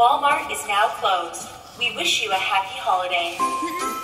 Walmart is now closed. We wish you a happy holiday.